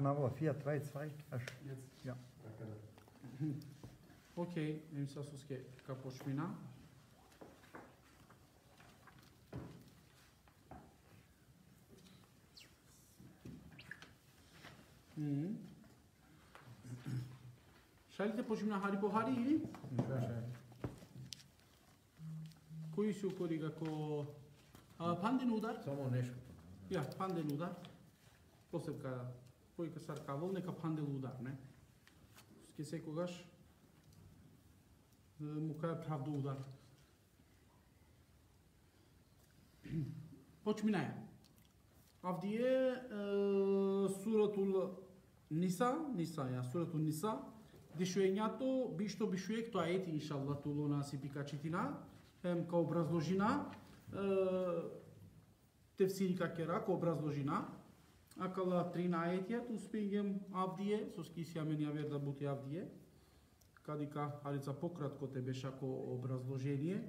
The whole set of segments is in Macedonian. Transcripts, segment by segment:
Nachname 432. Jetzt. Ja. Ok, im să susche ca poșmina. Шалите poșmina hari po hari? Koji su koriga ko panden udar? Само нещо. Ja, panden udar. Poseb ka koji ka sar ka volne ka pandel udar, ne? Ske se kogaš mu ka pravdu udar. Poçminaja. Avdije suratul Nisa ja, suratul Nisa. Дешуењето би што бишуек тоа ети иншаллах тулона си пикачитина, ка образложина тефсири какера ка образложина. Акала 13 успејам авдие, со скисија мене ја верда бути авдие. Кадика халица пократко те беше ко образложение.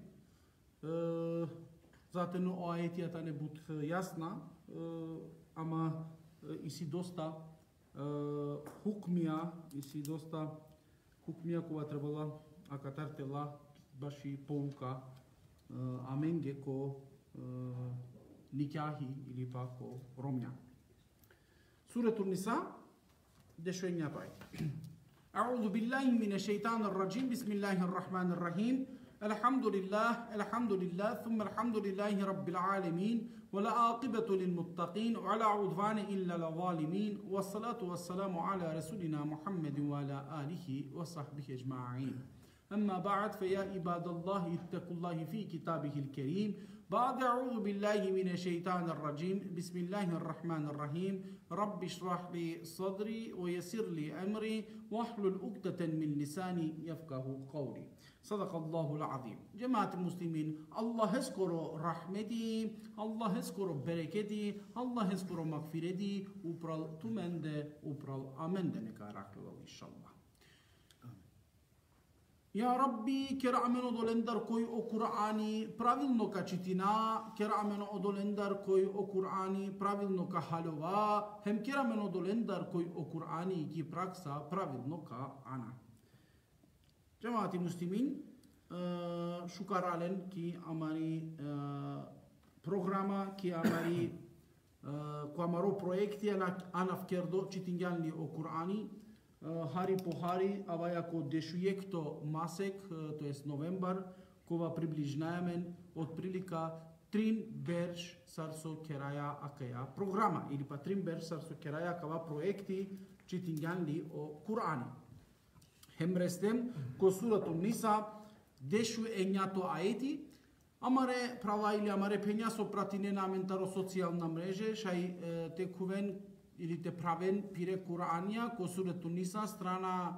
Затоа аетијата не бут јасна, ама и си доста хукмија, и си доста хукмија кога требала акатартела баши поука аменге ко никјахи или па ко ромња. Суратул Ниса дешојња пај. أعوذ بالله من الشيطان الرجيم بسم الله الرحمن الرحيم الحمد لله ثم الحمد لله رب العالمين ولا عاقبة للمتقين ولا عدوان إلا للظالمين والصلاة والسلام على رسولنا محمد وعلى آله وصحبه أجمعين أما بعد فيا عباد الله اتقوا الله في كتابه الكريم بعد أعوذ بالله من الشيطان الرجيم بسم الله الرحمن الرحيم رب اشرح لي صدري ويسر لي أمري واحلل عقدة من لساني يفقه قولي صدق الله العظيم. جماعة المسلمين الله يذكر رحمتي الله يذكر بركتي الله يذكر مغفرتي وبرال تمند وبرال أمند نكارك إن شاء الله. Ja Rabbi, kerameno dolendar koji o Kur'ani pravilno ka čitina, kerameno odolendar koji o Kur'ani pravilno ka halova, hem kerameno dolendar koji o Kur'ani ki praksa pravilno ka ana. Jamaati muslimin, shukaralen ki amari programa, ki amari ko amaro projekti anaf kerdo čitinjalni o Kur'ani, Hari po hari, ава јако дешујекто масек, то есть новембар, кога приближнаемен од прилика трин берш сарсо кераја акаја програма, или па трин берш сарсо кераја кава проекти читињанли о Кур'ани. Хемрестем, ко сурату Ниса, дешуењато аети, амаре права или амаре пења со пратине на ментаро социјална мреже, шај текувен или те правен пире Куранија, ко сурету Ниса, страна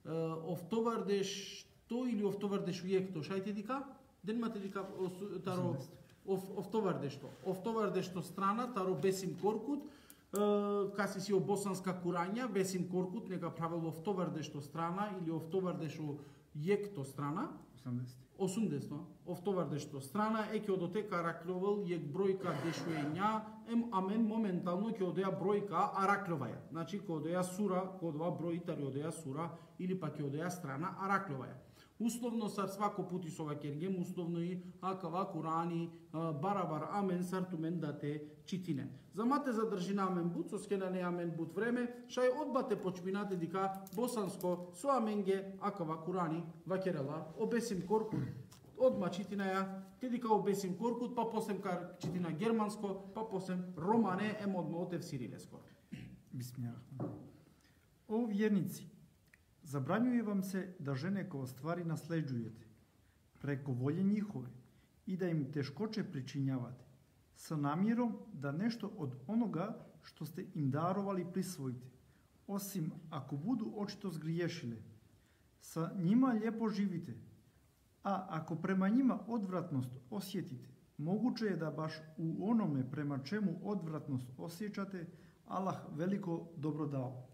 офтовардеш то или офтовардеш ујекто, шајте дика? Ден мате дика таро офтовардеш то. Офтовардеш то страна, таро Бесим Коркут, каси си о босанска Курања, Бесим Коркут, нека правил офтовардеш то страна или офтовардеш ујекто страна, 80, офтовардешто страна е ќе одотека ракловал јек бројка дешуења, амен моментално ќе одеја бројка аракловаја. Значи ќе одеја сура, ќе одеја бројтари одеја сура или па ќе одеја страна аракловаја. Условно сар свако пути со вакергем, условно и акава Курани, барабар амен сартумен да те читине. Замате задржина амен бут, со скенане амен бут време, шај одбате почминате дика босанско со аменге акава Курани вакерела, обесим коркут, одма читинаја, те дика обесим коркут, па посем кар читина германско, па посем романе, одма отев сирилеско. Бисмилlah. О вjernici, zabranjuje vam se da žene kao stvari nasljeđujete, preko volje njihove i da im teškoće pričinjavate, sa namjerom da nešto od onoga što ste im darovali prisvojite, osim ako budu očito zgriješile. Sa njima lijepo živite, a ako prema njima odvratnost osjetite, moguće je da baš u onome prema čemu odvratnost osjećate, Allah veliko dobro dao.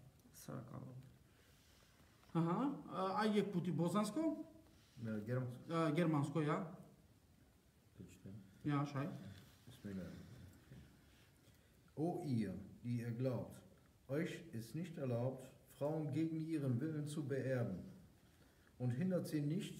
Aha, a јек пути босанско? Германско. Германско, ја. Ja, schei. O ihr, die ihr glaubt, euch ist nicht erlaubt, Frauen gegen ihren Willen zu beerben und hindert sie nicht,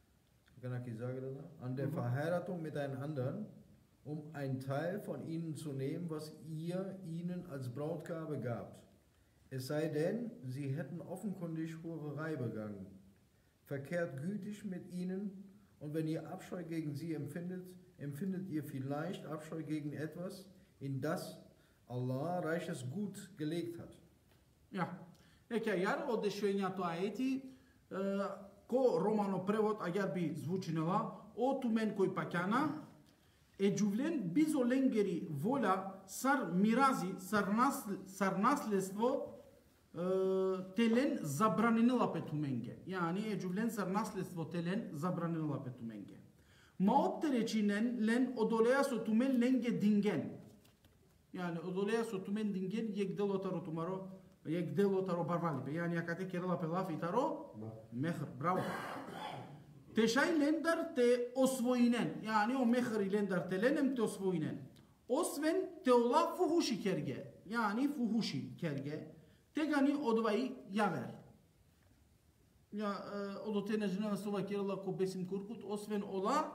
an der Verheiratung mit einem anderen, um einen Teil von ihnen zu nehmen, was ihr ihnen als Brautgabe gabt. Es sei denn, sie hätten offenkundig Hurerei begangen. Verkehrt gütig mit ihnen, und wenn ihr Abscheu gegen sie empfindet ihr vielleicht Abscheu gegen etwas, in das Allah reiches Gut gelegt hat. Ja, iar od dešenjato aeti, ko romano prevod agar bi zvučinela, o tumen koji pakjana, e gjuvlen bizolengeri vola sar mirazi, sar nasledstvo telen zabranila pe tumenge. Yani e gjuvlen sar nasledstvo telen zabranila pe tumenge. Ma optereçinen len odolea so tumen lenge dingen. Yani odolea so tumen dingen yek delotaro tumaro, yek delotaro barvalipe. Yani akate kerala pe laf itaro mehr. Bravo. Teşay lendar te osvoinen. Yani o mehri lendar telenem te osvoinen. Osven te ola fuhushi kerge. Yani fuhushi kerge. Tegani odvai yaver. Ja, odotene žena sova kerala ko besim kurkut, osven ola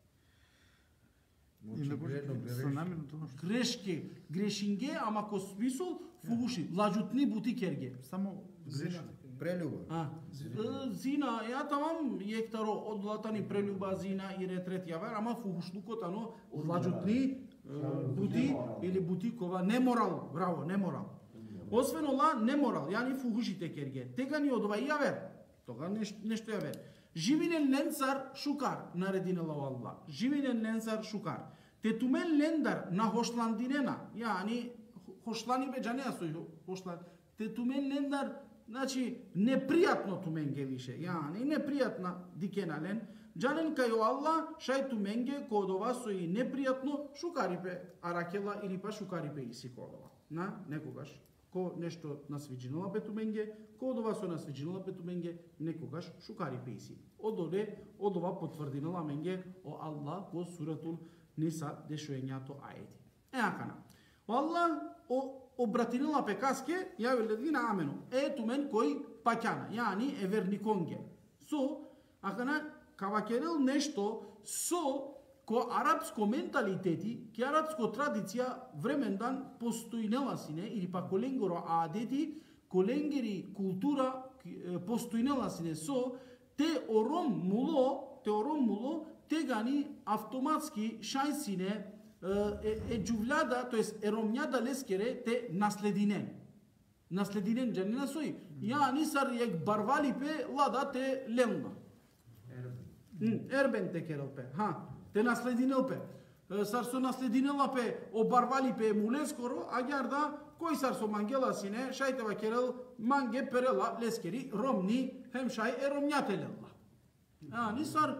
greške, grešinge, ama ko smisol fuhushi, lažutni buti kerge. Samo Preljuba. Zina, ja tamam jektaro odlatani preljuba zina i retret javar, ama fuhušluko tano lažutni buti ili butikova nemoral, bravo, nemoral. Osven ola nemoral, yani fuhushi kerge. Tegani odvai javer. Toga nešto javer. Živinen lensar šukar, naredinela Allah. Živinen lensar šukar. Te tumen lendar na hošlandinena, yani hošlani beđanea su hošlan. Te tumen lendar, znači neprijatno tumenge više, yani neprijatna dikena len. Džanen kajo Allah, šaj tumenge kodova su i neprijatno šukaripe arakela ili pa šukaripe isi kodova. Na nekogaš. Ko nešto nasviđinala petumenге, ko od ova su nasviđinala petumenге, nekogaš šukari pejsi. Od ova potvrdinala menge o Allah ko suratul Nisa dešuenjato ajeti. Akana. O Allah obratinila pekaske, ja veledina amenu. Tumen koji pakjana, yani evernikonge. So, akana, kavakerel nešto so ko arapsko mentaliteti, ki arapsko tradicija vremendan postojnela sine, ili pa kolengoro adeti, kolengeri kultura postojnela sine so, te orom mulo, te gani automatski šajsine džuvljada, to jest eromnjada leskere te nasledinen. Nasledinen džanina soji. Ja nisar jek barvali pe lada te lelna. Erben te kerel pe. Ha. Te nasledinel pe. Sar so nasledinela pe obarvali pe muleskoro, agar da koji sar so mangela sine, šaj teva kerel mange perela leskeri romni hem šaj eromnjatelela. Nisar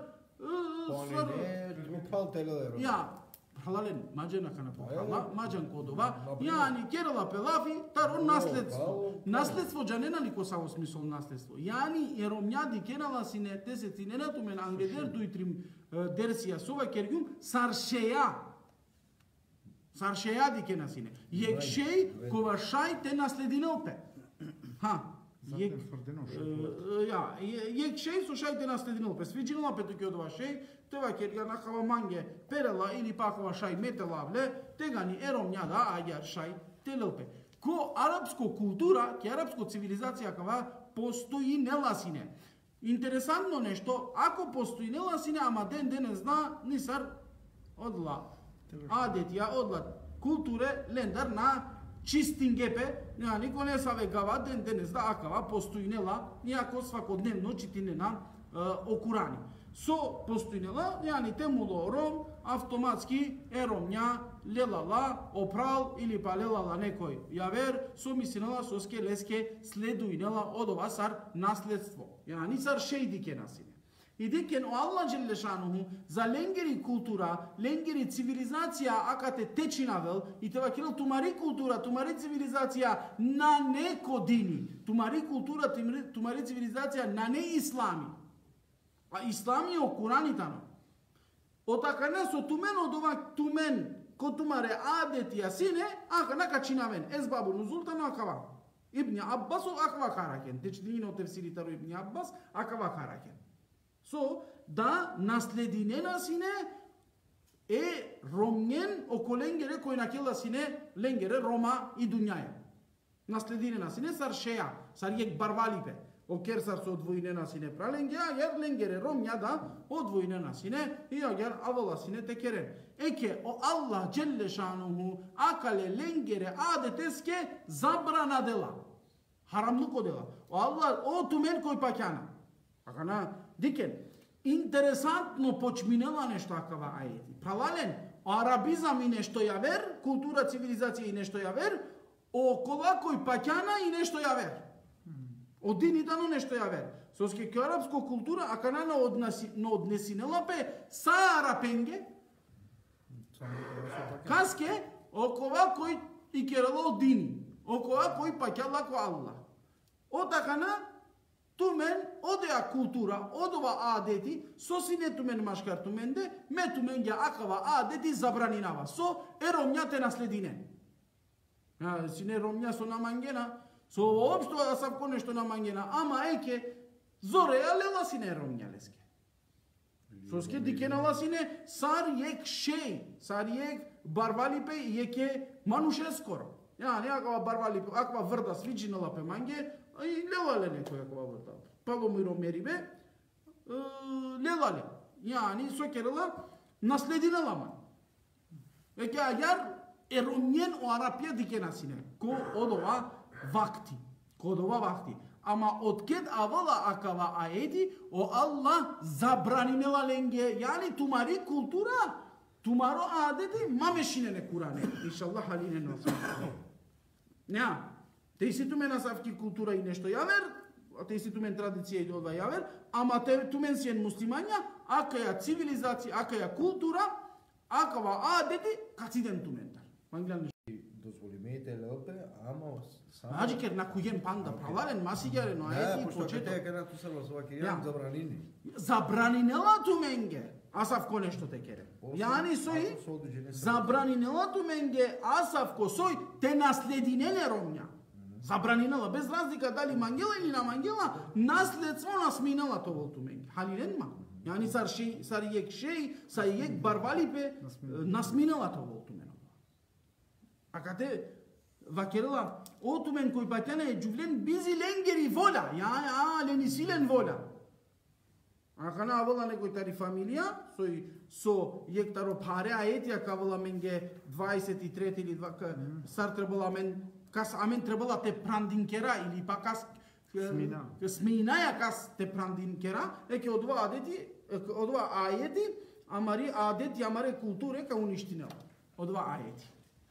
ja, halalen, mađena kana pohala, mađan kodova, yani kerela pe lafi, taro nasledstvo. Nasledstvo džanena li ko samo smisol nasledstvo. Yani eromnjadi kerela sine, tesetinena tumen angeder duitrim dersija sova kergum saršeja dikena sine. Jek šej kova šaj te nasledinel pe. Jek šej su šaj te nasledinel pe. Sviđinela pe tuki odva šej, teva kerga nakava mange perela ili pakova šaj metelavle, tegani eromnjada ajar šaj telelpe. Ko arapsko kultura, ki arapsko civilizacija kava postoji nelasine. Interesantno nešto, ako postoji nelasine, ama den ne zna, nisar odla adetija, odla kulture, lendar na čistingepe, niko ne save gava, den ne zna akava, postoji nela, nijako svakodnevno čitine na okurani. So postoji nela, yani temulo rom, automatski eromnja, lelala, opral ili pa lelala nekoj javer, so misinela soske leske sleduinela od ova sar nasledstvo. Yani sar šejdike nasine. I diken o Allah Đelešanuhu za lengeri kultura, lengeri civilizacija akate tečinavel i teva kirel tumari kultura, tumari civilizacija na neko dini. Tumari kultura, tumari civilizacija na ne islami. A islami je o Kuranitano. Otakana so tumen od ova tumen ko tumare adeti asine, aka naka činaven. Ez babu nuzultano akava. İbni Abbas o akva karaken. Deci din o tefsiri taru İbni Abbas akva karaken. So da nasledine nasine romnjen oko lengere koji nakela sine lengere Roma i Dunjaja. Nasledine nasine sar šeja, sar jek barvalipe. Oker sar so odvojine nasine pralenge, a jer lengere Romja da odvojine nasine i a jer avala sine tekeren. Eke o Allah Celle Šanuhu akale lengere adeteske zabrana dela. Haramlık o dela. O Allah o tumen koji pakjana. Akana diken. Interesantno počminela nešto akava ajeti. Pravalen, arabizam i nešto javer, kultura civilizacije i nešto javer, okova koji pakjana i nešto javer. Один и дано нещо явер. Соски ке арабско култура, а канана однесинела пе са арапенге, каске окова кој и керало дини, окова кој пакјала ко Аллах. Ота кана тумен одеа култура, одова адети, со сине тумен машкар туменде, ме туменге акава адети забранинава. Со еромња те наследине. Сине ромња со намангена, so uopšte asavko nešto namangena, ama eke zoreja lela sine romnjaleske. Soske dikenala sine sar yek şey, sar yek barvalipe yeke manuše skoro. Yani akava barvalipe, akava vrda sviđinala pe mange, i lelale neko akava vrda. Palomiro meribe, lelale. Yani sokerala nasledinala man. Eke agar eromnjen o Arapija dikena sine, ko odova vakti, kodova vakti. Ama otked avala akava ayeti o Allah zabraninela lenge. Yani tumari kultura, tumaro adeti mameşinene Kur'ane. İnşallah haline nasıl. Ne? Teysi tumen asafki kultura i nešto javer, teysi tumen tradicija i odva javer, ama tumen sijen muslimanja, akaja civilizacija, akaja kultura, akava adeti, kaciden tumentar. Manglan Dozvolite lepe, ама Znači, ker na kujem panda pravalen, masigare, no ajeti pošto početo. te kada tu selo svaki zabranini. Zabranинела tu menge, asavko nešto te kere. Yani soji, zabranинела tu menge, asavko soj, te nasledinele romnja. Zabranинела, bez razlika da li mangela ili na mangela, nasledstvo nasminela to vol tu menge. Halilen ma. Yani sar yek şey, sar yek barvalipe, nasminela to vol tu menge. Akate vakerela o tumen koji patjane cuvlen bizi lengeri vola. Yani lenisilen vola. Akana avala nekoj tari familija, so yek taro pare ajetja kavala menge 23 ili sar trebala men, kas amen trebala te prandinkera ili pa kas sminaja kas te prandinkera, eke odva adeti, odva ajeti, amari adeti, amare kulture ka uništinela. Odva ajeti.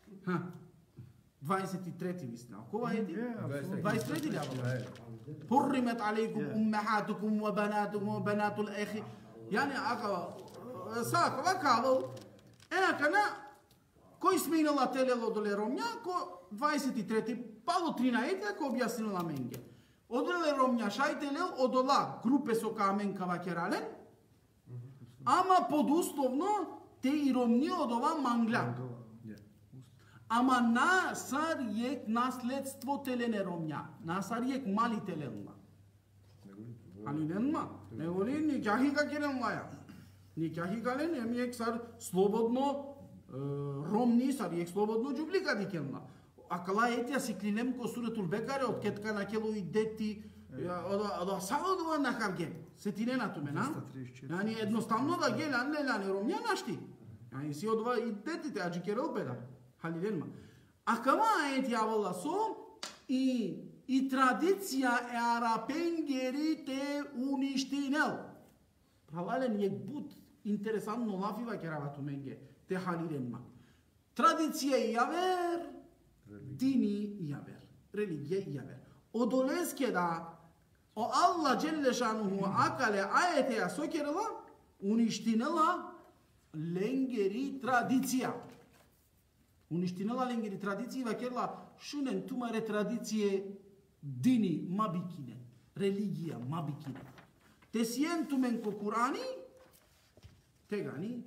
23 mislim. Kova je ti? 23 ili avalo? Hurrimet alaikum ummahatukum wa banatukum wa banatul akhi. Yani akava sakava kaval. Kana koji sminala telelo dole romnja ko 23 palo 13 ko objasnila menge. Odele romnja šajtelel odola grupe so kamen kavakeralen. Ama poduslovno te i romnje odova mangla. Ama na sar yek nasledstvo telene romnja. Na sar yek mali telenma. Alilenma. Ne voli nikahi ka kerenma ya. Nikahi kalen em yek sar slobodno romni sar yek slobodno džublika dikenma. Akala etja siklinem ko suratul Bekare od ketka na kelo ideti oda savodova na kavgen. Setine na tome, na? Yani jednostavno da gelan lelane romnja našti. Yani si odva ideti te ađi kerel peda. Halilenma. Akava ayet yavala so i tradicija e arapengeri te uništinel. Pravalen je but interesantno lafiva keravatu menge te halilenma. Tradicija i javer, dini i javer, religije i javer. Odoleske da o Allah Celle Šanuhu akale ayete ya sokerela uništinela lengeri tradicija. Uništinela lengeri tradicije vakerla šunen tumare tradicije dini mabikine, religija mabikine. Te sijen tumen ko Kurani, te gani,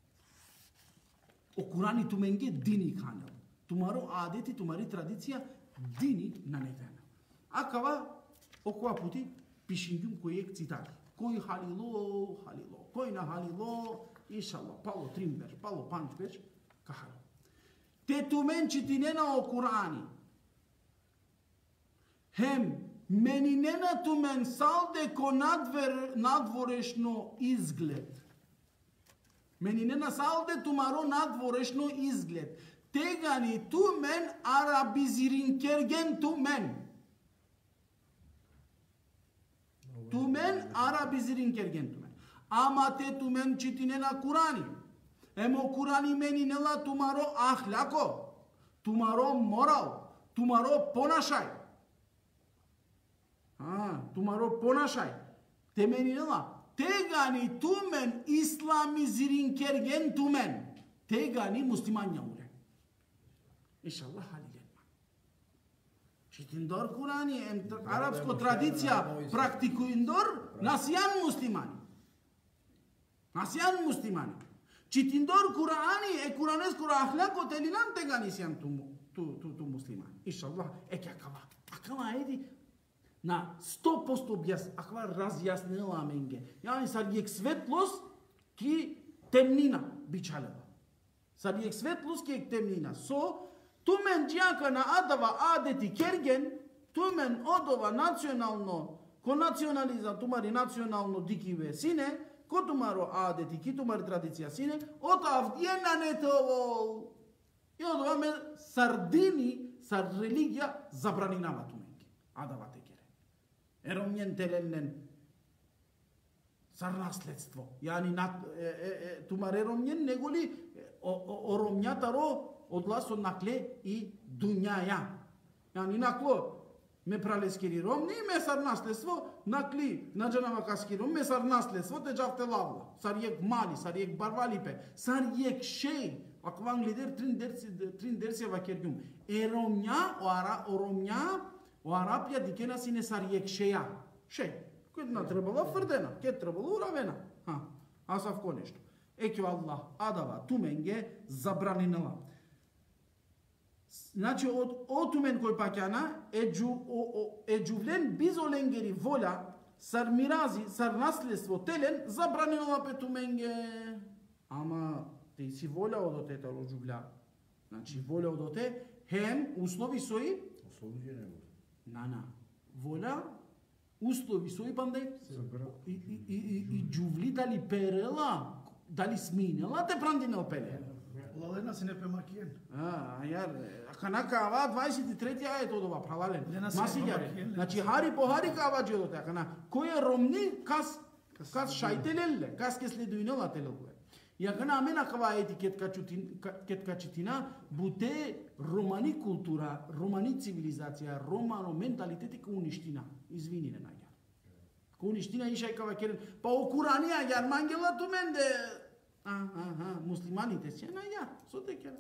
o Kurani tumenge dini kanel. Tumaro adeti, tumari tradicija Dini na nevena. Acaba okua puti pishingyum koyek citati. Koi halilo, koi na halilo, inshallah, palo trimber, palo panchber, kahalo. Te tumen citinena o Kur'ani. Hem meninena tumen salde ko nadvorešno izgled. Meninena salde tumaro nadvorešno izgled. Tegani tumen arabizirin kergen tumen. Tumen arabizirin kergen tumen. Ama te tumen citinena Kur'ani. Emo Kur'ani meninela tumaro ahlako. Tumaro moral. Tumaro ponașaj. Tumaro ponașaj. Te meninela. Tegani tumen islamizirin kergen tumen. Tegani musliman yaure. İnşallah halilen. Citindor Kur'ani, arabsko tradiția practicundor, nasian muslimani. Citindor Kur'ani, e Kur'anescu ahlako telinan tegani sian tu muslimani. Inšallah, eke akava. Akava edi na 100% akava razjasnila menge. Yani sad svetlost ki temnina bićaleva. Sad svetlost ki temnina. So, tumen džaka na adava adeti kergen, tumen odova nacionalno, ko nacionaliza tumari nacionalno dikive sine, ko tumaro adeti, ki tumari tradicija sine, ota avdjena netovol. I odova me sardini, sar religija zabraninava tumenki. Adava tekere. Eromnjen telelnen sar nasledstvo. Yani tumare eromnjen negoli oromnjataro odlaso nakle i dunjaja. Yani naklo me praleskiri rom, ni me sar nasledstvo, nakli nađanava kaski rom, me sar nasledstvo, te javte lavla. Sar yek mali, sar yek barvalipe, sar yek şey. Akvan lider trin dersi va kergum. Oromnja, o Arabia dikena sine sar yek şeya. Şey. Cât n-a trebalo fârdena, cât trebalo uravena. Asta v konești. Ekju Allah adava tumenge zabranila. Znači o tumen koji pakjana e džuvlen bizolengeri volja sar mirazi, sar nasljedstvo telen zabranila pe tumenge. Ama ti si volja od te talo džuvlja. Znači volja od te hem uslovi soji na volja uslovi soji pande i džuvli dali perela dali sminela te prandine opele. Lalena se ne pe makijen. Iar kanaka ava 23 ajet od ova pralalen. Masiljare. Znači hari po hari kava dželo te kana. Koje romni kas šajtelelle, kas ke sleduinela telele. Ja kana amena kava etiket kačitina bute romani kultura, romani civilizacija, romano mentaliteti ko uniština. Izvinine na ja. Ko uniština išaj kava keren. Pa o Kur'ania iar mangela tu mende. Muslimanii te zice, ia, să te chiar.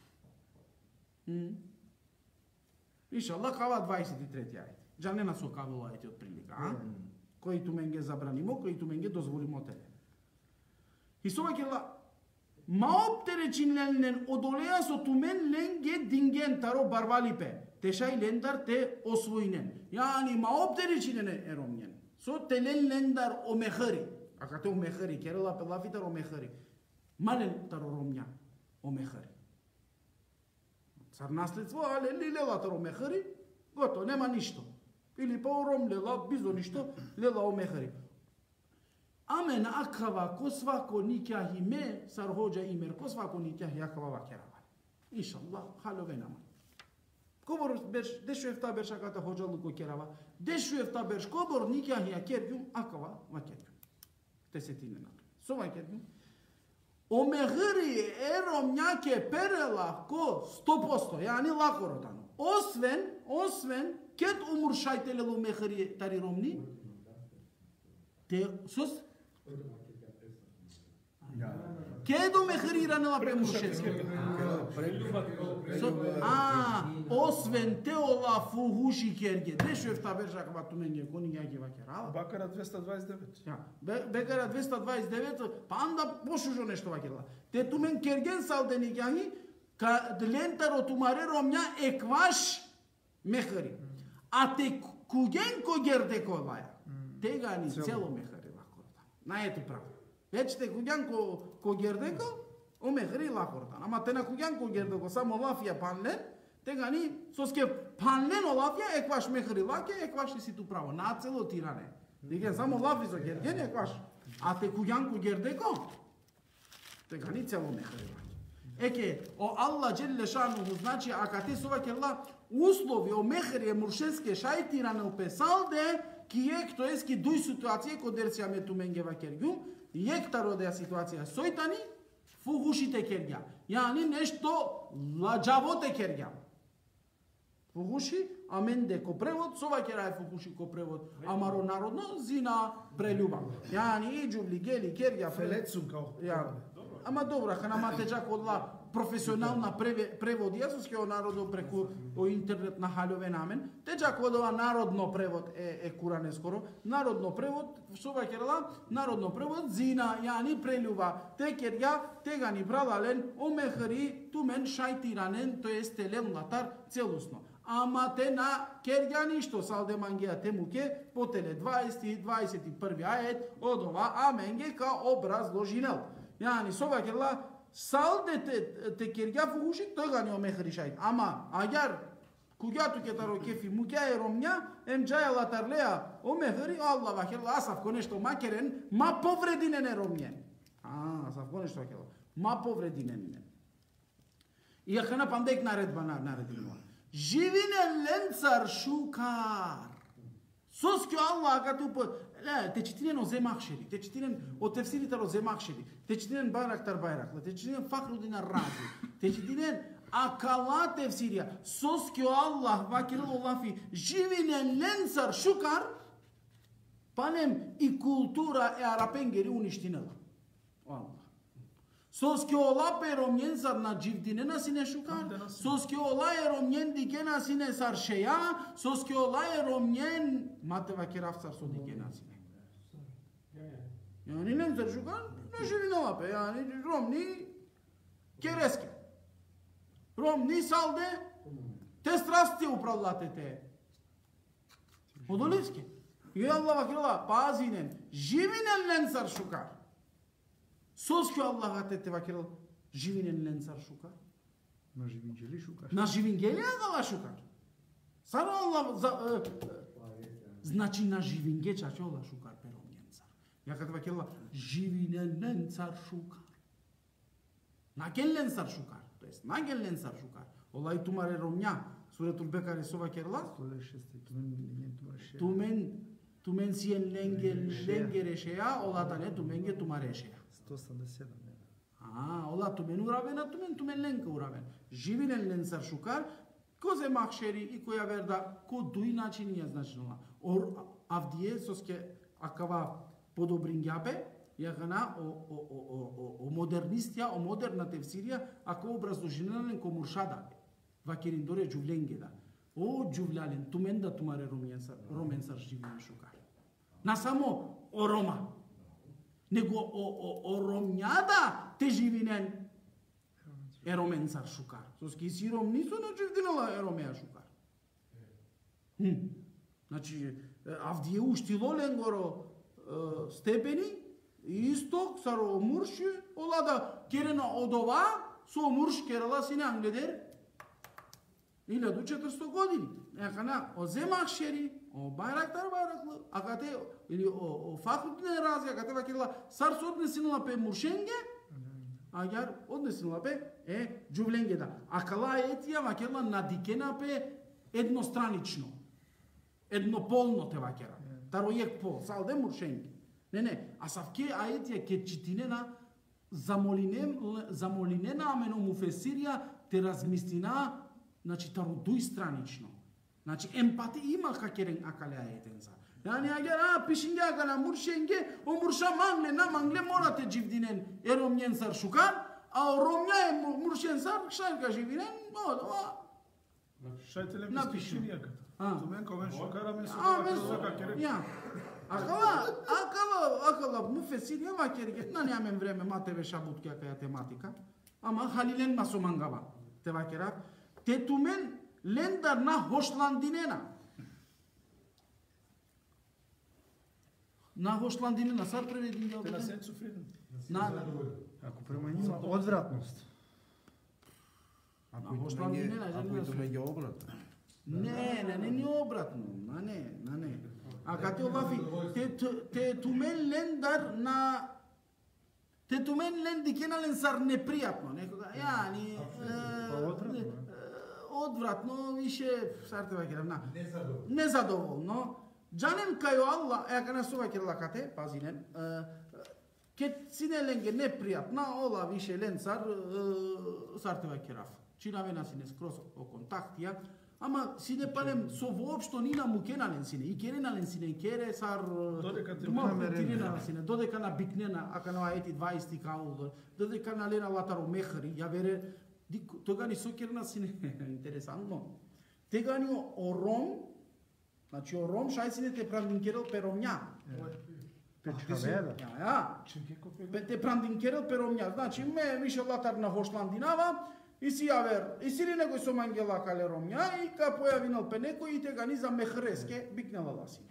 Inshallah, kava 23 ajeti. Žalnena su kavilo ajeti od prilika, koji tu menge zabranimo, koji tu menge dozvolimo tele. I sova kjela, ma opterećinlenen odolea so tu men lenge dingen taro barvalipe. Te šaj lendar te osvojinen. Yani ma opterećinene eromnjen. So te lendar o mehări. Aka te o mehări, chiar la pe la fitar o mehări. Malen taro romnja o mehări. Sar nasljedstvo, ale li lela taro mehări, gotovo, nema ništo. Ili pa o rom lela, bizo ništo, lela o mehări. Amen akava, ko svako nikah ime, sar hođa imer, ko svako nikah jakava vakeravan. Inšallah, halovena man. Kobor dešu efta berša kata hođa luko kerava, dešu efta berš, kobor nikah jakerjum, akava vakerjum. Te se tine na to. So vakerjum. O mehări erom njake perela ko 100%, yani lakorotano. Osven, ket umur šajtelelu mehări tari romni? Te sus? Kedu mehări ranela pe mušetske? Osven teola fuhuši kerge. Dešu efta berša kava tu menge koni njake vakerala? Bakara 229. Bekara 229, pa onda pošužo nešto vakerala. Te tu men kergen sal de nikjahi, ka lentaro tumare romnja ekvaš mehări. A te kugen kogerde kolaya. Te gani celo mehări la corta. Na eto pravo. Već te kugen kogerde ko, o mehări la corta. Ama te na kugen kogerde ko samo lafia panlen, te gani soske panlen o lafia ekvaš mehări lake, ekvaš si tu pravo. Na celo tirane. Digen samo lafi so gergen ekvaš. A te kugen kogerde ko, te gani celo mehări lake. Eke, o Allah Đelle šanuhu, znači, ako te su vakela uslovi o mehre muršenske šajtirane u pesalde, ki jek, to jest ki duj situacije kod dercija me tu menge vakergjum, jek ta rodea situacija sojtani, fuhušite kergja. Yani nešto lađavote kergja. Fuhuši, amende ko prevod, sova kera je fuhuši ko prevod, amaro narodno, zina preljubav. Yani, iđubli, geli, kergja, Verletzung auch. ja. Ama dobra, kada imate čak odla profesionalna prevod jezuského narodu preko internet na haljove namen, te čak odla narodno prevod kurane skoro, narodno prevod, sova kerala, narodno prevod, zina, yani preljuba, te kerja, tega ni bralalen, o mehri, tu men šajtiranen, to jest len latar celosno. Ama te na kerja ništo, salde mangija te muke, potele 20, 21. ajet, od ova amenge kao obrazložinel. Yani sova kerala salde te kerja fuhuši toga ni o mehri šajt. Ama agar kugatu ketaro kefi mukja je romnja, emđaja latarlea o mehri, Allah vakela asaf ko nešto makeren, ma povredine ne romnjen. Asaf ko nešto vakela, ma povredine ne. I ako na pandek naredba naredimo. Živine lencar šukar. Soskio Allah kad tu la te citinen o zemahsheri, te citinen o tefsiri tar o zemahsheri, te citinen Bayraktar Bayraklı, te citinen Fakhruddin Ar-Razi, te citinen akala tefsiriya. Soskio Allah vakilullah fi živinen lensar šukar, panem i kultura e arapengeri uništinela. Allah. Soskio ola pe romnjen sar na jivdinena sine šukar, soskio ola e romnjen dikena sine sar šeja, soskio ola e romnjen mateva keraf sar so dikena sine. Yani nem sar šukar, ne živina pe, yani romni kereske. Romni salde, te strasti upravljate te. Odolevske. I Allah vakila, pazinen, živinen len sar šukar. Soskio Allah te vakil živinen lensar šukar. Na živingeli šukar. Na živingeli agala šukar. Samo Allah znači na živinge čače Allah šukar perom lensar. Ja kad vakil živinen lensar šukar. Na ken lensar šukar. To jest na ken lensar šukar. Allah i tumare romnja. Suratul Bekare sova kerla. Tumen sien lengere šeja. Allah tane tumenge tumare šeja. 187. Ola tumen uraven, tumen lenka uraven. Živinen lensar šukar, ko zemahšeri i koja verda, ko duj način je značnula. Or avdije soske akava podobringjape, jagana o modernistja, o moderna tefsirija, ako obrazložinalen ko muršada. Vakerin dore džuvlengeda. O džuvljalen, tumen da tumare romensar živinen šukar. Na samo o Roma. Nego o romnjada te živinen eromensar šukar. Soski si rom nisu na živdinala eromea šukar. Znači, avdije uštilo lengoro stepeni, istok, saro murši, olada kerena odova, so murš kerala sine angleder, 1400 godini. Ekana o zemahšeri, o Bayraktar Bayraklı, akate ili o Fakhruddin Ar-Razi, akate vakila sar su odnesinula pe muršenge, agar odnesinula pe džuvlengeda. Akala etija vakila nadikena pe jednostranično, jednopolno te vakera. Taro jek pol, salde muršenge. Ne, a savke ajetija ke čitinena zamolinena ameno mufesirija te razmistina, znači taro duj stranično. Znači, empati ima kakeren akale ayetenza. Yani agar pishinge agana murshenge, o mursha mangle na mangle morate jivdinen eromnyen sar şukar, a romnya murshen sar şarka jivdinen, o Šajtele na mi pishin. pishin jakat. Tumen koven šukara men su kerek. Ja. Akala mufesir ya vakeri, na neamen vreme mateve šabutke akaja tematika, ama halilen masomangava te vakera, te tumen лендар на Хошландинена. На Хошландинена, сар преведен дел. Те на сенцу фриден. Ако према njima odvratnost. Ако и Хошландинена, туменге обратно. не ни обратно. Не. А като овафи, те тумен лендар на те тумен ленди кенален сар неприятно. Некога, яни, odvratno, više, sar te vakira, na. Nezadovолно. Джанен кајо Аллах, ако не сува ке лакате, пазинен, ке сине ленге непријатна, ола више лен сар те vakirav. Чинаве на сине скрос о контактија, ама сине палем со воопшто нина му кенален сине, и керенален сине, и кере сар тирена сине, додека на бикнена, ака на аети 20 каул, додека на лена латаро мехри, ја вере, тога ни со керна сине, интересантно. Тега ни о Ром, значи о Ром шајсине те прандинкерел перомња. Печхавера. Те прандинкерел перомња. Значи ме више латар на Хошландинава и си јавер, и си ли некој со мангела кале ромња и ка појавинал пе некој и тега ни за мехреске бикнела ласине.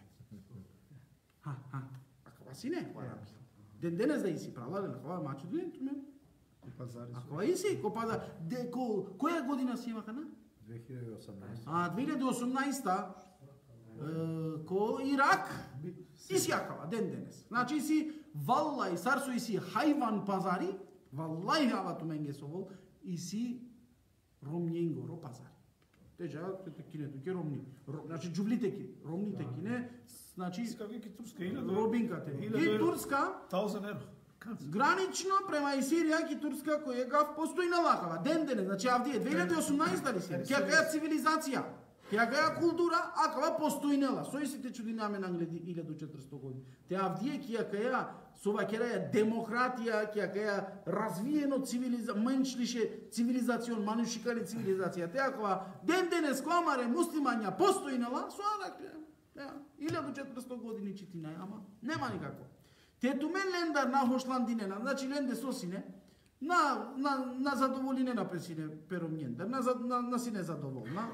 Ака ласине? Ден денес да иси пралален, хова мачу ден туме. Ако иси, копада, која година си имаха на? 2018. 2018 ко Ирак иси акава ден денес. Значи иси валлај сарсо иси хајван пазари, валлај хава туменге совол, иси ромњенго ро пазари. Теджа те кинето ке ромни. Значи џувлите ки, ромните ки не, значи робинкате. И Турска 1000 евро. гранично према Сирија ки Турска кој е гав постои на лакава. Ден денес, значи авдие 2018 ли си? Кеја цивилизација? Кеја култура, акава постоинела. Со истите чудинаме на 1400 години. Те авдие кеја сова кеја демократија, кеја развиено меншлише цивилизацион, манушикале цивилизација. Те акава ден денес комаре муслимања постоинела, со анакле. 1400 години читина, ама нема никако. Те тумен лендар на Хошландинена, значи ленде сосине, на задоволинена песине перомњендар, на сине задоволна.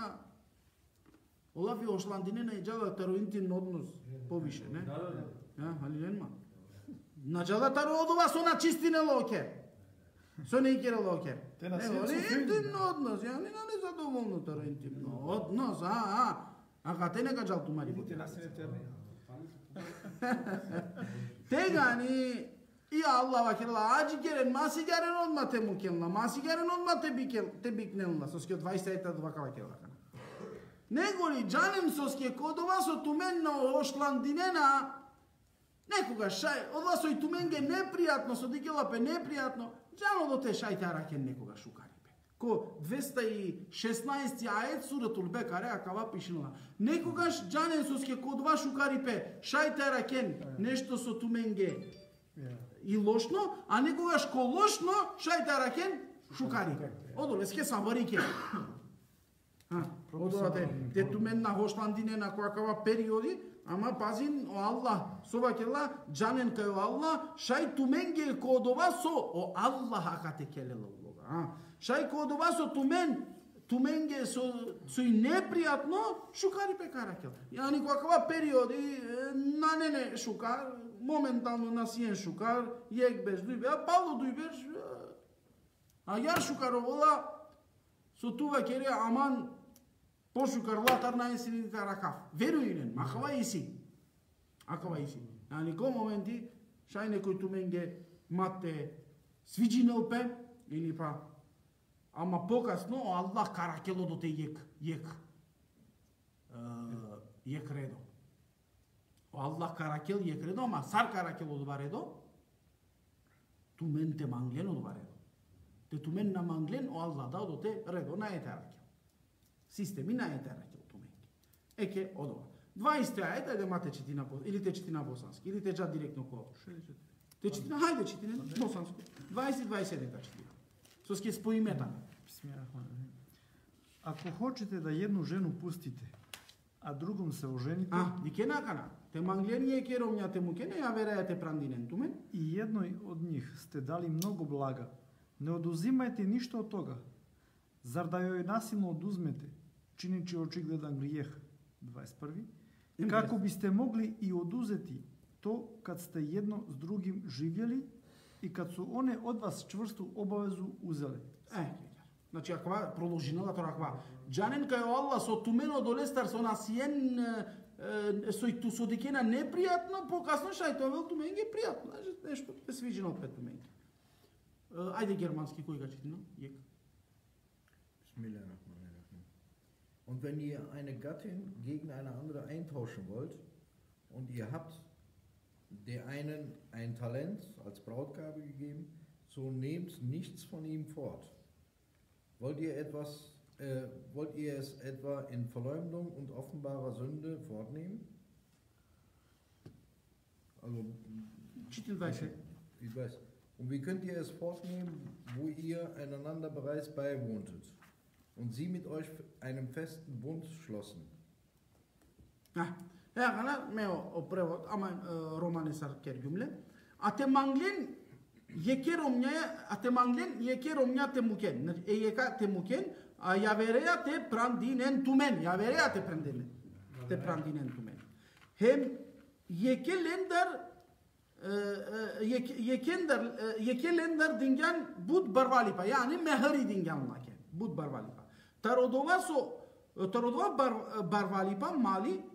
Олафи Хошландинена и джала таро интимно однос повише, не? Али ленма? На джала таро одова со на чистине локе. Со не икере локе. Те на сенцу интимно однос, ја не задоволно таро интимно однос, Ака те нека джал тумари. Те на сине терни. Тега ни и Аллах вакирла аджи герен маси герен одма те мукелна, маси герен одма те бикнелна, со ски 20 ета двака вакирла. Него ли джанем со ски кодова со тумен на Хошландинена, некога шај, од вас сој туменге непријатно, со дикела пе непријатно, джано до те шајте аракен некога шукари пе. Ко 216 ает суратул Бекаре, акава пишнала. Некогаш джанем со ски кодова шукари пе, шајте аракен нешто со туменге и лошно, а некогаш ко лошно шајте аракен шукари. Одоле ске сабарике. Одоле те тумен на Хошландинена којакава периоди, ама пазин о Аллах, совакела джанен кај Аллах, шај туменге кодова со о Аллах акате келела улога. Шај кодова со туменге со и непријатно шукари пе каракел. Јани којакава периоди на нене шукар, моментално на сиен шукар, јек беш дујбе, а пало дујбеш, а јар шукаровола со това кере аман пошукар латар на енсини каракав. Верујнен, махава иси. Акава иси. А никој моменти, шај некој туменге мате свиджинел пе, или па, ама покасно, Аллах каракело до те јек редо. Аллах каракел јек редо, ама сар каракело два редо, тумен те манглено два редо. Те тумен на манглен, о Аллах дao до те редо на ете ракел. Системи на ете ракел туменки. Еке, одова. 20 ајде да мате четина, или те четина босански, или те джа директно ко. Те четина, хајде четина босанско. 20-27 та четина. Со ски споимета. Ако хочете да jednu ženu pustite, a drugom se oženite, Дике накана. Те манглен е керомња те мукене, ја верајате прандинен тумен. и jednoj od njih ste dali mnogo blaga, ne oduzimajte ništa od toga. Zar da joj nasilno oduzmete činit očigledan grijeh, 21. Kako biste mogli i oduzeti to kad ste jedno s drugim živjeli i kad su one od vas čvrstu obavezu uzeli. Значи аква продолжината аква. Джанен кај Аллах со тумено долестар со насиен со и ту со дикена непријатно, покасно шајтовел тумен ги пријатно. Значи нешто е свиđено опет тумен. Ајде германски кој га читино? Јек. Bismillahirrahmanirrahim. Und wenn ihr eine Gattin gegen eine andere eintauschen wollt und ihr habt der einen ein Talent als Brautgabe gegeben, so nehmt nichts von ihm fort. Wollt ihr es etwa in Verleumdung und offenbarer Sünde fortnehmen? Also, ich weiß. Und wie könnt ihr es fortnehmen, wo ihr einander bereits beiwohntet und sie mit euch einen festen Bund schlossen? O prevod, ama romane sar kergümle. Ate manglen Yeker omnia te muken. Eyeka te muken. Yaverea te prandinen tumen. Yaverea te prandinen tumen. Hem yekelender dingan bud barvalipa. Yani mehri dingan maken. Bud barvalipa. Tarodova barvalipa mali.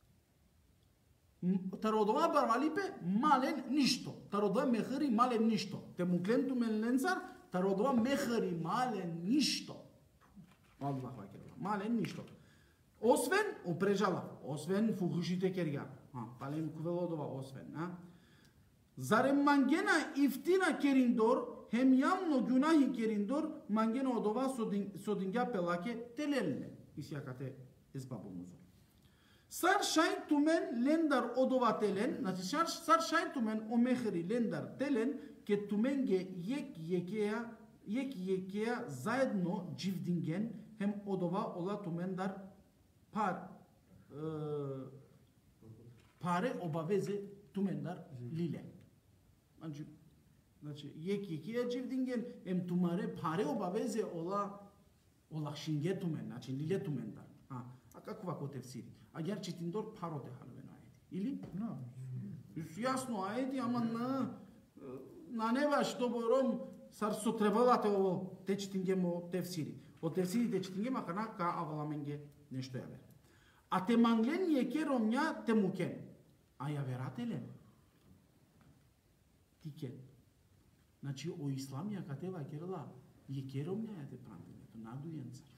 Tarodova barvalipe malen ništo. Tarodova mehri malen ništo. Te muklen tumen lensar. Tarodova mehri malen ništo. Allah vakirla. Malen ništo. Osven uprežala. Osven fuhušite kerga. Palem kuvelodova osven. Zarem mangena iftina kerindor. Hem yanno günahi kerindor. Mangena odova sodinga pelake telelle. İsyakate izbabumuzu. Sar şahin tumen lendar odova telen. Znači sar şahin tumen o mehri lendar telen. Ke tumenge yek yekea zajedno civdingen. Hem odova ola tumendar pare obaveze tumendar lile. Znači yekea civdingen hem tumare pare obaveze ola şinge tumen. Znači lile tumendar. Kako ovako tefsiri? A jer čitindor parote halveno ajeti. Ili? Jasno ajeti, ama na neva što borom sar so trebavate ovo te čitingemo tefsiri. O tefsiri te čitingema kana ka avalamenge nešto javer. A te manglen yeke romnja te muken. A javeratele? Tiken. Znači o islamija kateva kerala yeke romnja ja te prandine. To nadujen car.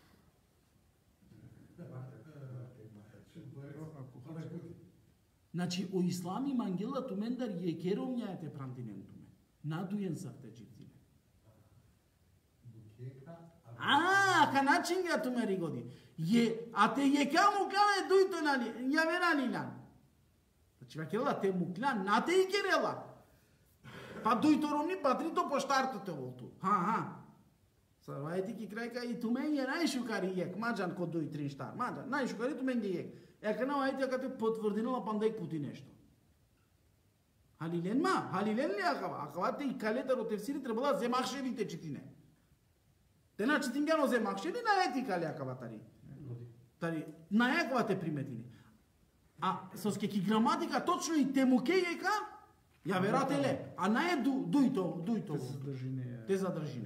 Значи о ислами мангела тумендар јекеромњајте прантинен тумен. Надуен са те читиле. Ка начинја тумери годи. А те јекаму кале дујто нали, ја вералилан. Значи вакела те муклан, на те и керела. Па дујто ромни патрито поштарто те волту. Сарвајти ки крајка и тумен ја најшукари јек. Маđan ко дуј трин штар. Маđan, најшукари тумен ја јек. Екана ајти ако те потврдинала пандек пути нешто. Халилен ли акава? Акавате и калетаро тефсири требала земахшерите читине. Те на читингано земахшери на ети кале акаватари. На екава те приметини. А соске ки граматика точно и темуке ека, ја верателе, а на е дујто. Те задржине.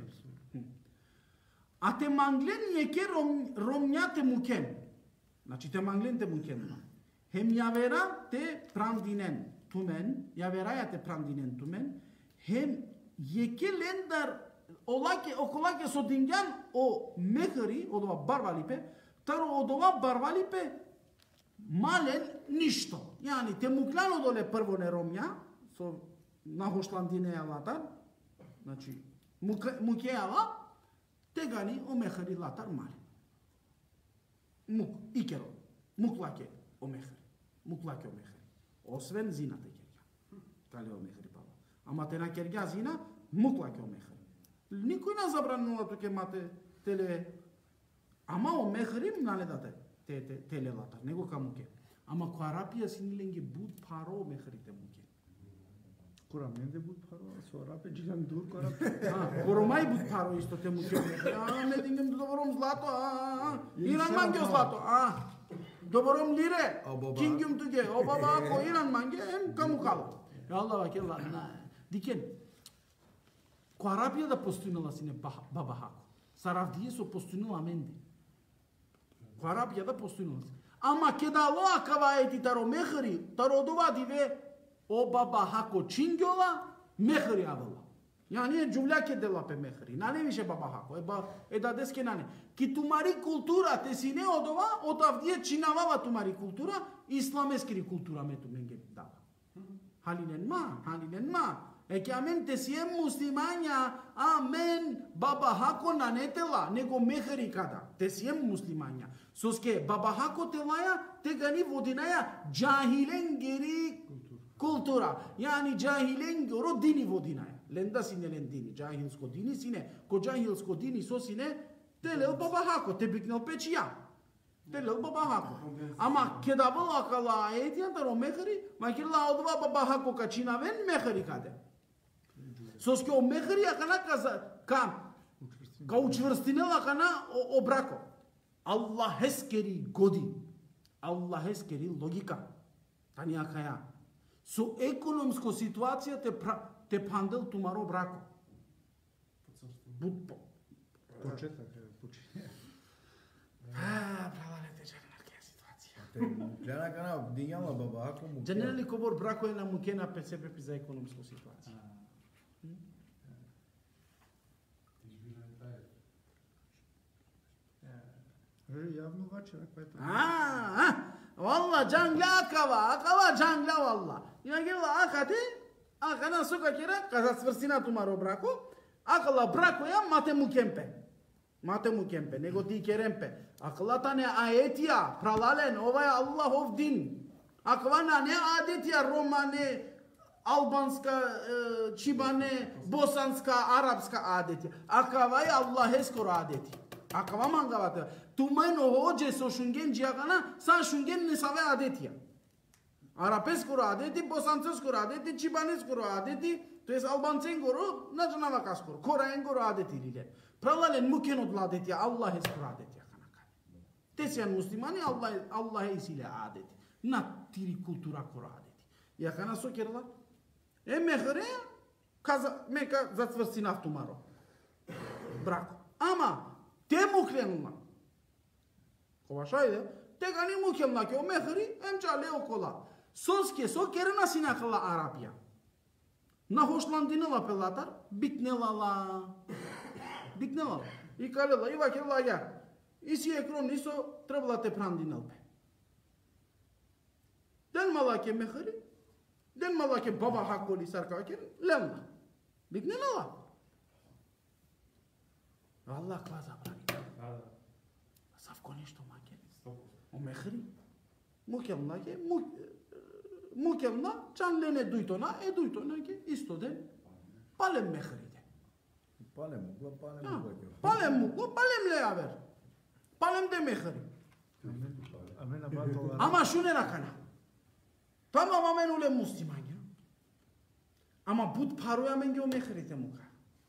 А те манглен еке ромња те мукен. Значи те мангlen te mukenma. Hem javera te prandinen tumen, javeraja te prandinen tumen, hem yeke lendar okolake so dingan o mehri, odova barvalipe, taro odova barvalipe malen ništo. Yani te muklano dole prvo ne romja, so na hošlandine latar, znači mukeala, te gani o mehri latar malen. Ikero, muklake o mehri. Osven zina te kerga. Kale o mehri pava. Ама те на керга зина, muklake o mehri. Никој не забранува туке мате теле. Ама о мehri нале дате теле латар, него камуке. Ама ко Арапија синиленге буд паро о мehri те муке. Sicuramente but paro, sora pe gigant dur cu arap. Коромай будь паро исто те мукеме. Не дингем добром злато. Иран манге злато. Добром лире. Кингем туге. О баба ко Иран манге ем камукал. Allah vakella. Дикен. Cu Arabia da postună la sine baba hako. Saravdie so postună la mende. Cu Arabia da postună la sine. Ama kedalo akava eti taro mehri, taro dovadive o baba hako çingyola mehri avla. Yani cümle kedela pe mehri. Nane mişe baba hako. Eda deske nane. Ki tumari kultura tesine odova otavdie çinava tumari kultura islameskri kultura metu menge dava. Halinen ma. E che amen te siem muslimania, amen baba hako nanetela, nego mehri kada. Te siem muslimania. Soske baba hako telaya, te gani vodinaya cahilen geri kultura. Yani cahilen goro dini vodinaya. Lenda sine lendini, cahilsko dini sine, ko cahilsko dini so sine, telel baba hako, te biknel pecia. Telel baba hako. Ama kedabal akala ayetiyan taro mehri, makilla odva baba hako kaçina ven mehri kade. Soske o mehri akana ka učvrstinela akana o brako. Allah heskeri godi. Allah heskeri logika. Tani akaya. So ekonomsko situacija te pandel tumaro brako. Početak počinje. Prava ne teče na situacija. Žena kana dinjala baba hako mu. Generalni kobor brako je na mukena pe sebe za ekonomsku situaciju. Javno vačera koja je to. Valla cangla akava cangla valla. Ya gela akate, akana soka kera kaza svrstina tumaro brako, akala brako ya mate mukempe, nego ti kerempe. Akala tane ayetia, pralalen, ovaj Allahov din. Akvana ne adetia romane, albanska, čibane, bosanska, arapska adetia. Akavaj Allaheskoro adetia. Akava mangavate. Tu mai no hoje so shungen jiagana, sa shungen ne save adetia. Arapeskoro adeti, bosanceskoro adeti, cibaneskoro adeti, to jest albancengoro, najanava kaskoro, koraengoro adeti lile. Pralalen mukenod la adetia, Allah eskoro adetia kanaka. Tesian muslimani Allah isile adeti. Na tiri kultura koro adeti. Ja kana so kerla. E mehre kaza meka zatvrstina tumaro. Brako. Ama te muklenma. Ko așa e? Te gani muklemna ke o mehri, em çale okola. Soske so kerena sinakla Arabia. Na hoşlandinela pelatar, bitnela. I kalela, i vakela ja. I si ekron niso trebala te prandinelpe. Den malake mehri, den malake baba hakoli sarkaker, lemna. Bitnela. Allah kvaza brani. Savko nešto make. O mehri. Mukemna canlene duytona, duytona ke isto de palem mehri de. Palem le aver. Palem de mehri. Amen. Ama şune rakana. Tamam amenule muslimanya. Ama but paroya menge o mehri de muka.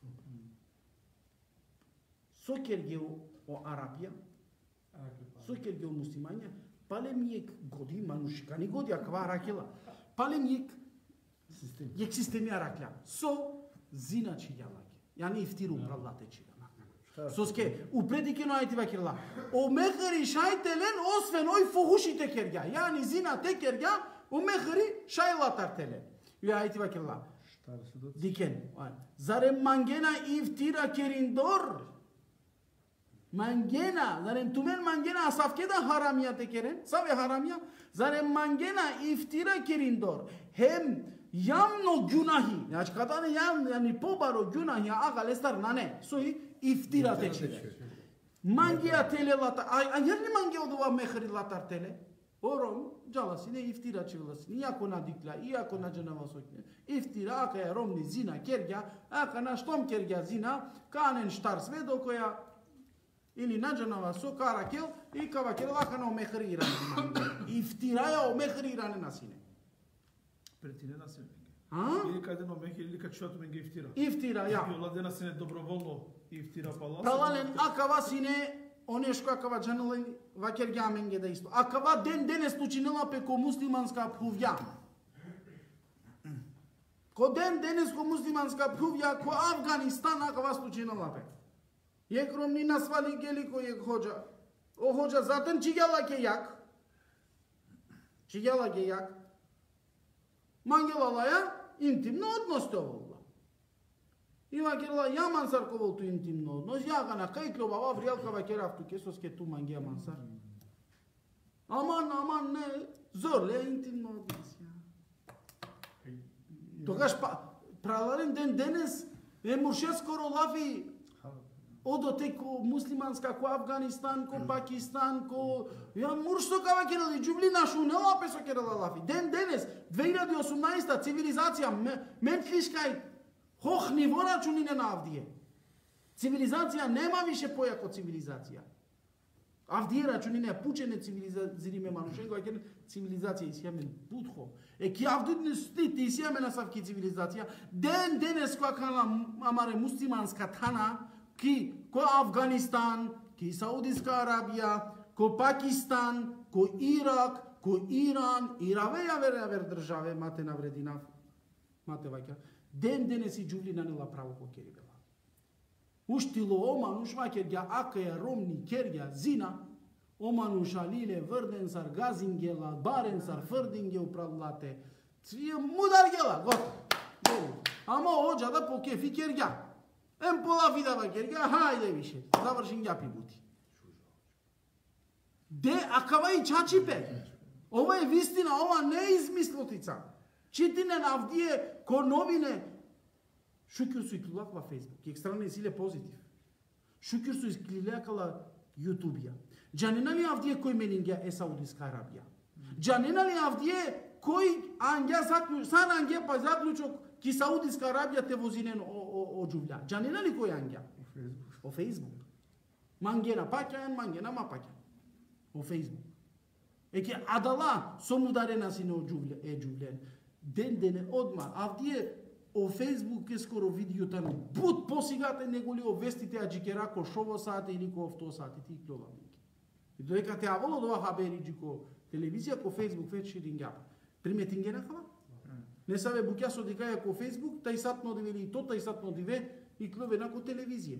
Sokergeu o Arabia, sokergeu muslimania, palemiek godi manushkani godi akva arakela. Palemiek sistemi arakla. So zina çiyalak. Yani iftiru prallate çiyalak. Soske upredike no ayti vakirla. O mehri şaytelen osven oy fuhushi tekerga. Yani zina tekerga o mehri şaylatar tele. Ya ayti vakirla. Diken. Zarem mangena iftira kerindor. Mangena, zarem tumen mangena asafkeda haramiya tekeren, save haramiya, zarem mangena iftira kerindor. Hem yamno günahi, yani kadane yam yani pobaro günahi agalestar nane, soi iftira tekere. Mangia tele lata, ayerni mangia odova mehri latar tele. Orom calasine iftira çığlasını, yakona dikla, yakona canava sokne. İftira akaya romni zina kerga, akana ştom kerga zina, kanen ştar svedo koja ili nađanava so karakel i kavakel lakana o mehri irane. Iftiraja o mehri irane nasine. Pretine nasine. Или каде но меќе или кај чуато менге ифтира. Ифтира, ја. И ладена се не доброволно ифтира паласа. Пралален акава сине онешко акава джанелен вакер менге да исто. Акава денес тучинела пеко муслиманска пувја. Ко денес ко муслиманска пувја ко Афганистан акава стучинела пе. Екромни насвали гели ко ек ходжа. О ходжа затен чигела ке јак. Чигела ке јак. Мангелалая интимно однос товолла. Има керла ја мансар коволту интимно однос. Ја гана кај клоба вријалка вакерафту кесос ке ту манге мансар. Аман не зорле интимно однос. Тогаш праларен денес е мурше скоро лафи одоте ко муслиманска, ко Афганистан, ко Пакистан, ко... Ја муршто кава керали, джубли нашу, не лапе со керала лафи. Денес, 2018 цивилизација, мен фишкај, хох ниво рачунине на Авдие. Цивилизација нема више појако цивилизација. Авдие рачунине пучене цивилизириме манушенко, акен цивилизација исјамен путхо. Ки авдудне стите исјамена савки цивилизација. Денес која кана амаре муслиманска тана, ки ко Афганистан, ки Саудиска Арабија, ко Пакистан, ко Ирак, ко Иран, Ираве јавер државе, мате наврединав, мате ваќа. Денес и джувли нанела право ко керибела. Уштило оман ушвакерја акаја ромни керја зина, оман ушалиле врденсар газингела, баренсар фрдинге управлате, цвие мударгела, готово. Ама оđа да по кефи керја. Ем пола видава керга, хајде више, завршим ја пибути. Акава и чачипе. Ова е вистина, ова не е измислотица. Читине на Авдие, ко новине. Шукир су иклилак во Фейсбук, екстрана силе позитив. Шукир су изклилакала Ютубија. Джанена ли Авдие кој менинга е Саудиска Арабија? Джанена ли Авдие кој ангја заклучок, сан ангја па заклучок ки Саудиска Арабија те возинен о джувља. Джанена ли кој ангја? О Фейсбук. Мангена паќајан, мангена мапаќајан. О Фейсбук. Еке адала сом ударена сине о джувлен. Дене одма. Авдие о Фейсбук е скоро видеота на бут посигате него ли о вестите аджикера ко шово сате или ко авто сате ти клова. И додека те аволо дова хабери ко телевизија ко Фейсбук веќе ширингја. Приметингена хава? Не сабе буќа со дикаја ко Фейсбук, тај сатно диве и то, тај сатно диве и клове на ко телевизија.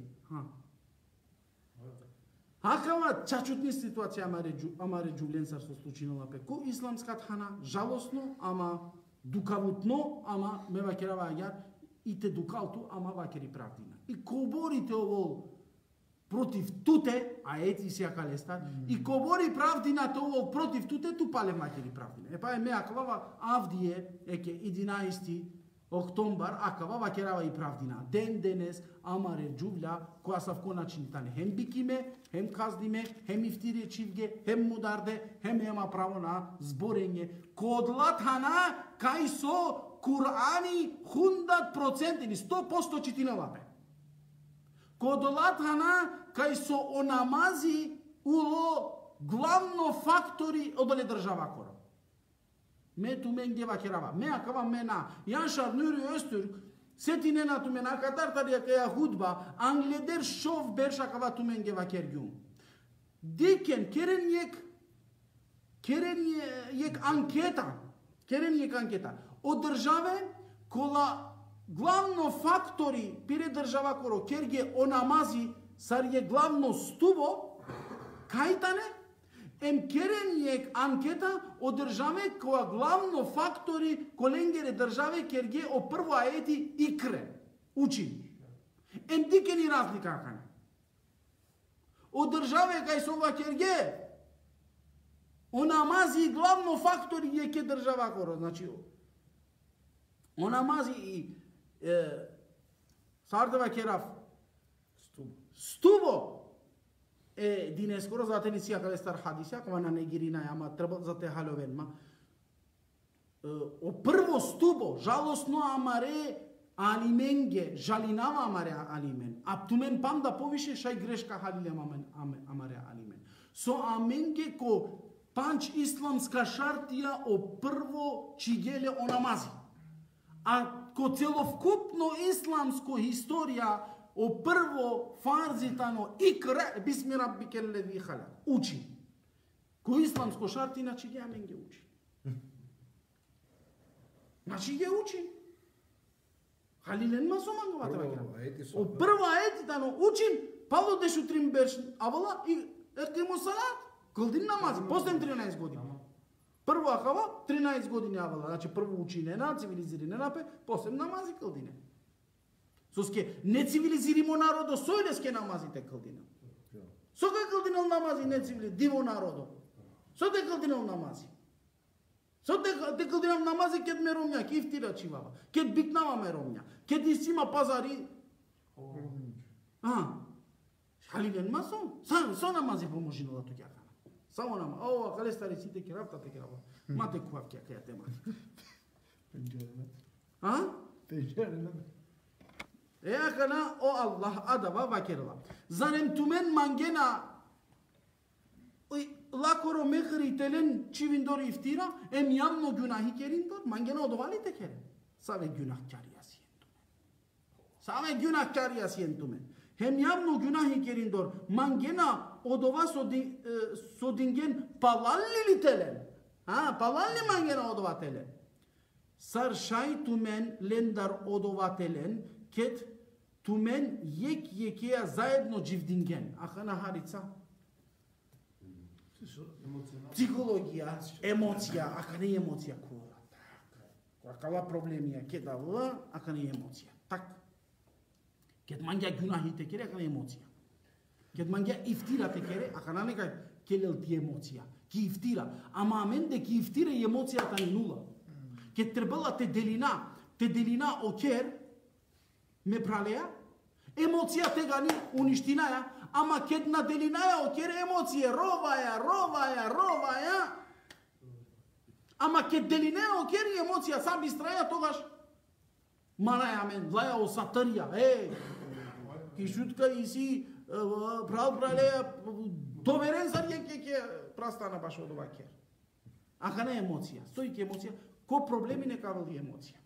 Акава чачутни ситуација амаре джувленсар со случинала пе ко исламска тхана, жалосно, ама дукавутно, ама ме вакерава аѓар, и те дукалту, ама вакери правдина. И ко борите овол против туте, а ети си акалестар, и ко бори правдината овол против туте, ту пале макери правдина. Епа е ме акава Авдие, еке 11 октомбар, акава вакерава и правдина. Денес, амаре джувля, која са вко начин тане. Хем бикиме, хем каздиме, хем ифтире чивге, хем мударде, хем ема право на зборење. Кодлатана, кај со Курани 100% или 100% читинелапе. Кодлатана, кај со онамази уло главно фактори одоле држава кора. Ме ту мен гева керава. Ме акава мена. Јаншар нури östür. Сети нена ту мена катартарија каја худба. Англедер шов берш акава ту мен гева кергјум. Дикен керен јек анкета. Керен јек анкета. Од државе кола главно фактори пире држава коро керге онамази сар е главно стубо кајтане ем керен јек анкета од државе која главно фактори коленгере државе керге о прво аети икре учи. Ем дикени разлика акане. Од државе кај со ова керге онамази главно фактори е ке држава коро. Значи онамази и сардева керав стубо дине скоро за тени сија каде стар хадисја кога на негирина ама треба за те халовенма о прво стубо жалосно амаре алименге жалинава амаре алимен аптумен панда повише шај грешка халиле амаре алимен со аменге ко панч исламска шартија о прво чигеле о намази a ko celokupno islamsko historija o prvo farzitano ikra bismi rabbikal ladhi khalaq. Uči. Ko islamsko šarti, znači ja men ge uči. Znači ge uči. Halilen ma soman ga vata vakira. O prvo ayet dano učin, palo dešu trim berš avala i ekimo salat. Kıldın namazı. Postem 13 godina. Prvo akava 13 godina avala. Znači prvo učine na civilizirine nape, postem namazi kıldine. Soske ne civilizirimo narodo, sojleske namazite kıldine. Soka kıldine namazi ne civili divo narodo. Sote kıldine namazi. Sote kıldine namazi ket meromnya, ki iftira çivava. Ket biknama meromnya. Ket isima pazari. Halilen maso. Sa namazi pomožino da to kjaka. Samo nama. Ovo, kale stari site kirafta te kirava. Mate kuvav kjaka ja te mate. Pencerele. Eakana o Allah adava vakirla. Zanem tumen mangena lakoro mehri telen çivindor iftira em yanno günahi kerindor mangena odovali tekere. Save günahkar yasiyentumen. Save günahkar yasiyentumen. Hem yanno günahi kerindor mangena odova sodingen palalli telen. Palalli mangena odova telen. Sar shaytumen lendar odova telen ket tumen yekea zajedno živdingen. Ahana harica. Psihologija, emocija, aka ne emocija kura. Akala problemija, keda vla, aka ne emocija. Tak. Ket mangya günahi tekere, aka ne emocija. Ket mangya iftira tekere, aka ne neka kelel ti emocija. Ki iftira. Ama amende ki iftira emocija ta nula. Ket trebala te delina oker, me pralea, emocija tega ni uništinaja, ama kad nadelinaja okjer emocije, rovaja, ama kad delinaja okjer emocija, sam istraja togaš, maraja men, dlaja o satarija, ki šutka isi, pralea, doveren zar je prastana baš od ovakjer. Aka ne emocija, stoji emocija, ko problemi ne kavali emocija.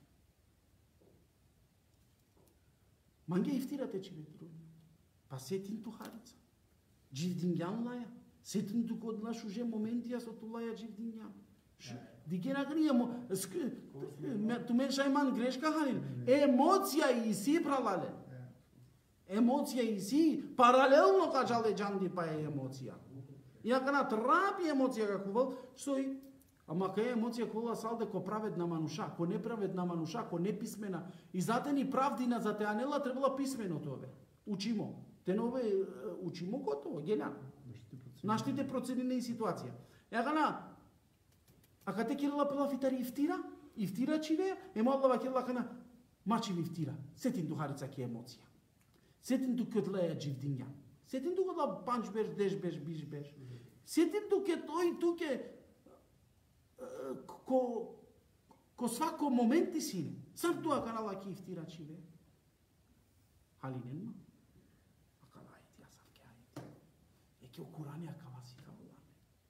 Mange iftira te çivetru. Pa setin tu harica. Civdingan laya. Setin tu kodla şuje momentiya sotulaya civdingan. Digena griyamo. Tu men şayman greşka halil. Emocija isi pralale. Emocija isi paralelno kaçale candi pa emocija. Ja kana trapi emocija kako stoji. Ама кај емоција кола салде ко праведна мануша, ко неправедна мануша, ко неписмена. И зате ни правдина за те анела требала писмено тоа. Учимо. Те нове учимо готово, геля. Наштите проценина и ситуација. Ягана, а кате кирила пела фитари ифтира чиве, емалла кирила кана мачи ифтира. Сетин ду харица ки емоција. Сетин ду көтлеја дживдинја. Сетин ду кодла панч беш, деш беш, биш беш. Сетин ду ке тој туке ko svako momenti sine. Sam tu akala ki iftira čive. Halinen ma. Akala ayet ya savke ayet. Eki o Kur'an'ı akava sikavala.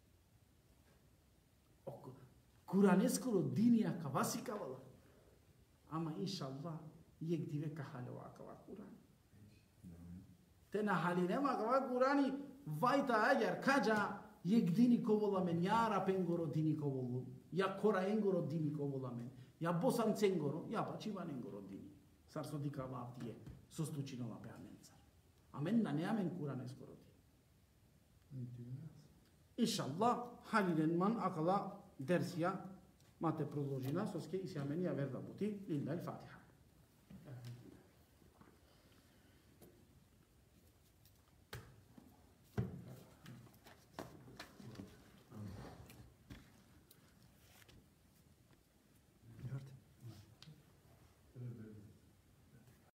O Kur'an'ı skoro dini akava sikavala. Ama inşallah yek dive kahale o akava Kur'an. Tena halinen ma akava Kur'an'ı vayta eğer kaca yek dini kovola men, ja rapengoro dini kovolu, ja koraengoro dini kovola men, ja bosancengoro, ja pačivanengoro dini. Sar so dika vavdije, so stučinova pe amencar. Amen na ne amen kurane skoro di. Inşallah halilen man akala dersiya mate proložina, soske isi amen ja verda buti, lillahi Fatiha.